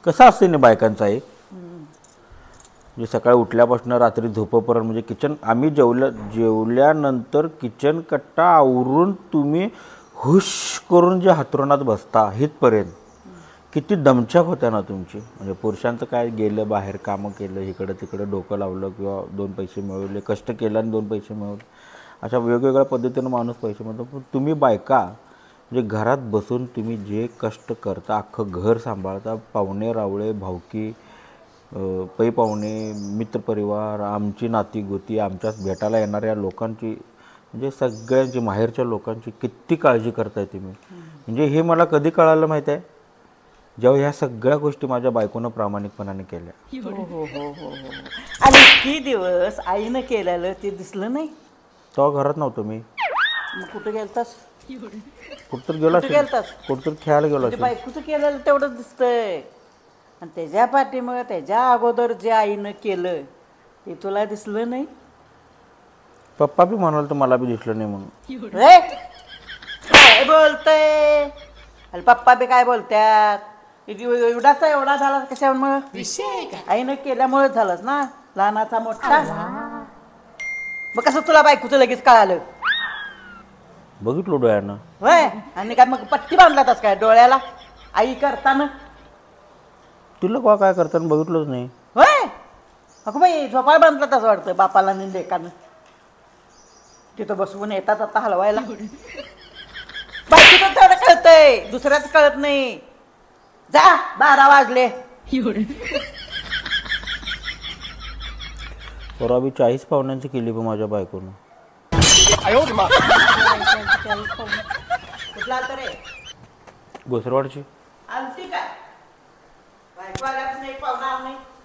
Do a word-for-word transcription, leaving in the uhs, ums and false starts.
कसा असते ना बायकांचा एक म्हणजे सकाळी उठल्यापासून रात्री झोपेपर्यंत म्हणजे किचन आम्ही जेवल्या जेवल्यानंतर किचन कट्टा आवरून तुम्ही हुश करून जे हातरुणात बसता हितपर्यंत किती दमछाक होत्या ना तुमची. म्हणजे पुरुषांचं काय गेलं बाहेर कामं केलं इकडं तिकडं डोकं लावलं किंवा दोन पैसे मिळवले कष्ट केलं आणि दोन पैसे मिळवले अशा वेगवेगळ्या पद्धतीनं माणूस पैसे मिळतो. पण तुम्ही बायका म्हणजे घरात बसून तुम्ही जे कष्ट करता अख्खं घर सांभाळता पाहुणे रावळे भावकी पै पाहुणे मित्रपरिवार आमची नाती गोती आमच्याच भेटायला येणाऱ्या लोकांची म्हणजे सगळ्यांची माहेरच्या लोकांची किती काळजी करताय तुम्ही. म्हणजे हे मला कधी कळालं माहीत आहे जेव्हा ह्या सगळ्या गोष्टी माझ्या बायकोनं प्रामाणिकपणाने केल्या. हो हो हो हो हो आणि किती दिवस आईनं केलेलं ते दिसलं नाही तेव्हा घरात नव्हतो मी. मग कुठं गेलतास कुठतर गेला कुठं गेलतास कुठतर खेळायला गेलो म्हणजे बायकोचं केलेलं तेवढं दिसतंय आणि त्याच्या पाठीमुळे त्याच्या अगोदर जे आईनं केलं ते तुला दिसलं नाही. पप्पा बी म्हणाल तर मला बी दिसलं नाही म्हणून. रे काय बोलतय अरे पप्पा बी काय बोलत्यात एवढाचा एवढा झाला कशामुळे आईनं केल्यामुळेच झालंच ना लहानाचा मोठा. मग कसं तुला बायकोचं लगेच कळालं बघितलं डोळ्यानं होय आणि काय मग पट्टी बांधलातच काय डोळ्याला आई करताना तुला का काय करताना बघितलंच नाही होय. अगं बाई झोपाळ बांधला तसं वाटतं बापाला आणि लेकानं तिथं बसवून येतात आता हलवायला. बायकोचं तेवढं कळतंय दुसऱ्याच कळत नाही. जा बारा वाजले परवा बी चाळीस पाहुण्यांची केली पण माझ्या बायकोनं. कुठला आलता रे घोसरवाडची आलती काय बायको आल्यापासून एक पाहुणा आला नाही.